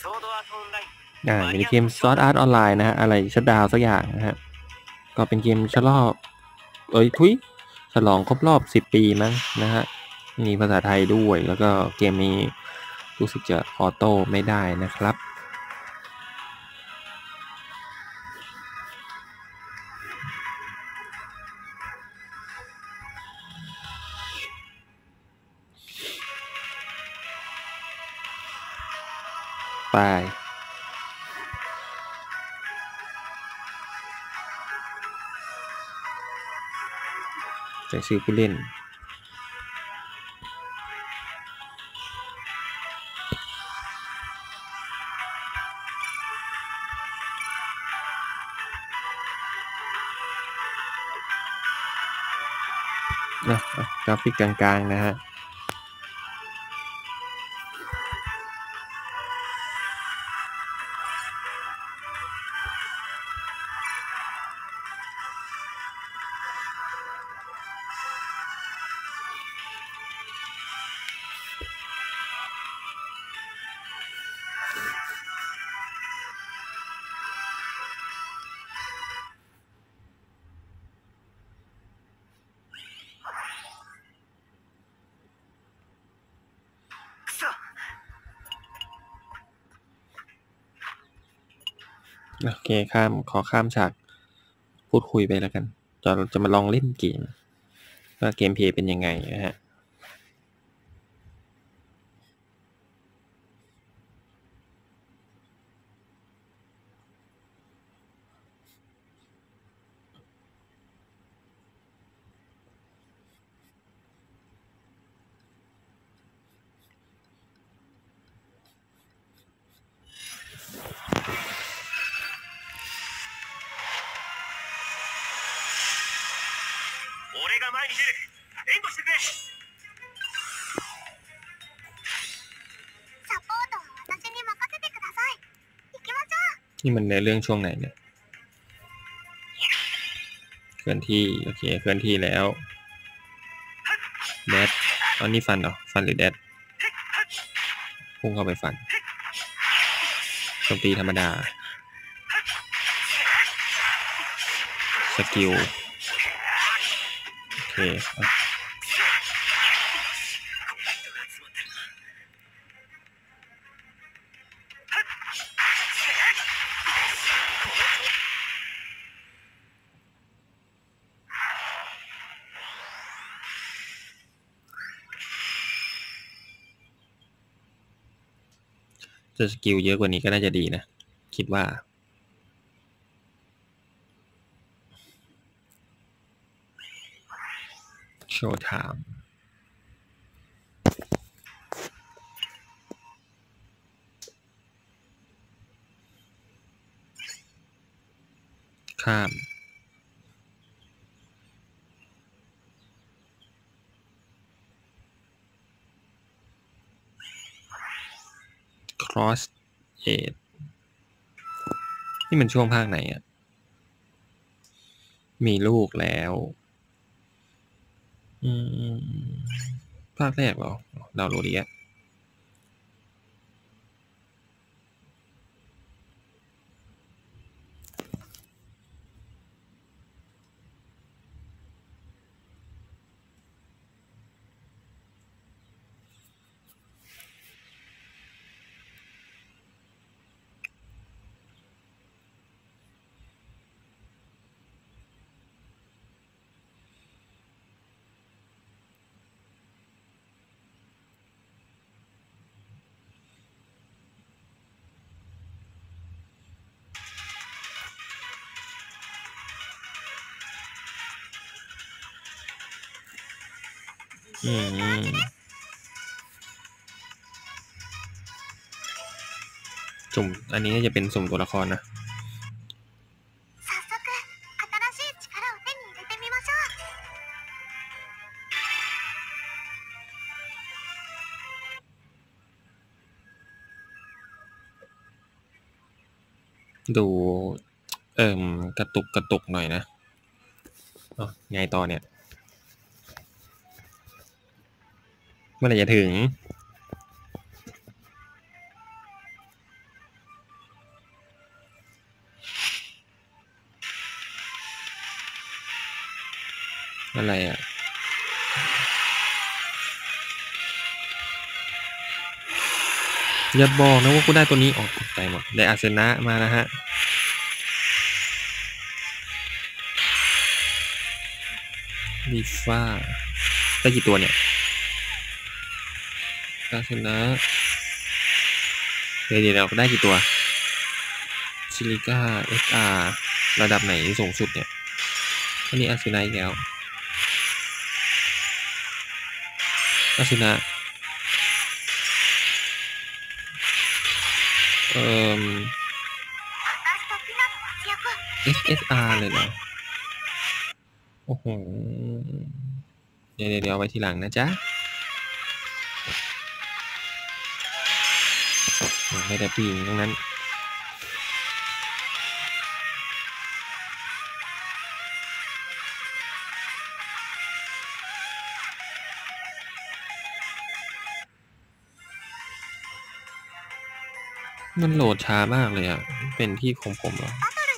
มินิเกม Sword Art Online นะฮะอะไรชัดดาวสักอย่างนะฮะก็เป็นเกมฉลองฉลองครบรอบ10 ปีมั้งนะฮะมีภาษาไทยด้วยแล้วก็เกมนี้รู้สึกจะออโต้ไม่ได้นะครับไปใส่ชื่อผู้เล่นกราฟิกกลางๆนะฮะโอเคขอข้ามฉากพูดคุยไปแล้วกันจะมาลองเล่นเกมว่าเกมเพลย์เป็นยังไงนะฮะนี่มันในเรื่องช่วงไหนเนี่ยเคลื่อนที่โอเคเคลื่อนที่แล้วแดดอันนี้ฟันเหรอฟันหรือแดดพุ่งเข้าไปฟันโจมตีธรรมดาสกิลโอเคจะสกิลเยอะกว่านี้ก็น่าจะดีนะคิดว่าโชว์ไทม์ข้าม cross age นี่มันช่วงภาคไหนอ่ะมีลูกแล้วภาคแรกเหรอเรารู้ดีอ่ะสุ่มอันนี้จะเป็นสุ่มตัวละครนะดูกระตุกหน่อยนะไงต่อเนี่ยเมื่อไหร่จะถึงอะไรอ่ะอย่าบอกนะว่ากูได้ตัวนี้ออกตกใจหมดได้อาเซนะมานะฮะลีฟ้าได้กี่ตัวเนี่ยอาเซนะเดี๋ยวเราได้กี่ตัวซิลิก้าSRระดับไหนสูงสุดเนี่ยอันนี้อาเซนะอีกแล้วอาเซนะSSR เลยเหรอโอ้โหเดี๋ยวเอาไว้ทีหลังนะจ๊ะไม่ได้ปีนตรงนั้นมันโหลดช้ามากเลยอ่ะเป็นที่ของผมเหรอ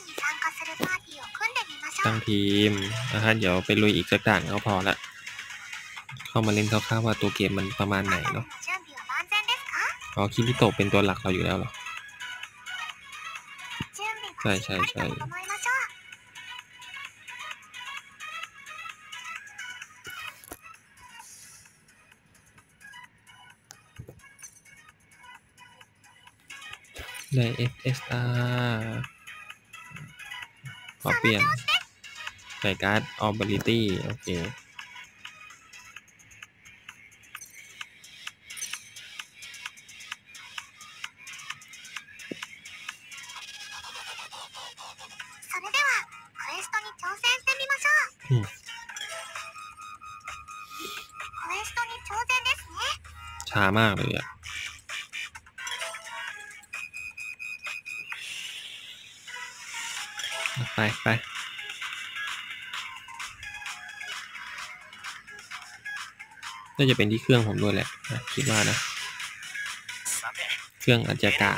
ตั้งทีมนะฮะเดี๋ยวไปลุยอีกสักด่านก็พอละเข้ามาเล่นคร่าวๆว่าตัวเกมมันประมาณไหนเนาะอ๋อคิริโตะเป็นตัวหลักเราอยู่แล้วเหรอใช่ใน FSR ขอเปลี่ยนใส่การ์ด Ability โอเคช้ามากเลยอ่ะไปน่าจะเป็นที่เครื่องผมด้วยแหละคิดว่านะเครื่องอาจจะกาก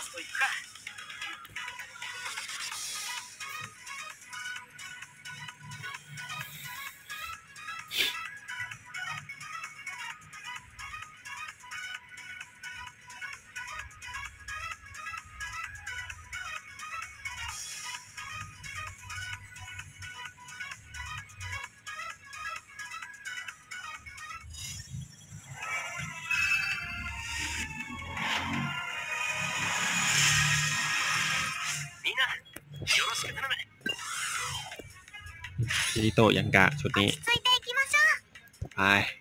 คิริโตะยังกะชุดนี้ไป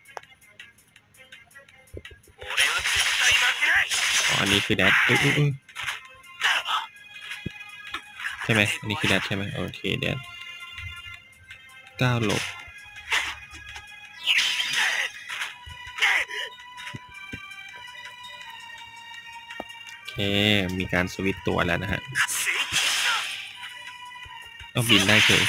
อันนี้คือแดดใช่ไหมอันนี้คือแดดใช่ไหมโอเคแดด9 หลบโอเคมีการสวิตช์ตัวแล้วนะฮะเอาบินได้เลย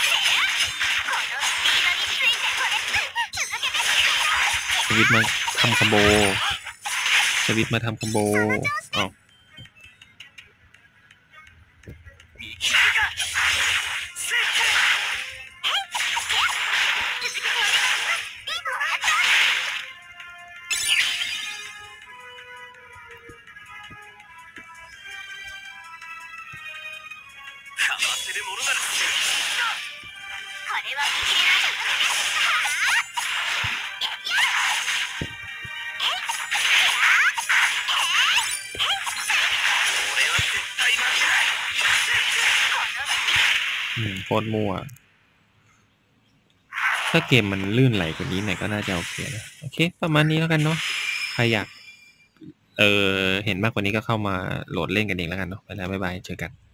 สวิตช์มาทำคัมโบอ๋อโคตรมั่วถ้าเกมมันลื่นไหลกว่านี้หน่อยก็น่าจะโอเคนะโอเคประมาณนี้แล้วกันเนาะใครอยากเห็นมากกว่านี้ก็เข้ามาโหลดเล่นกันเองแล้วกันเนาะไปแล้วบ๊ายบายเจอกัน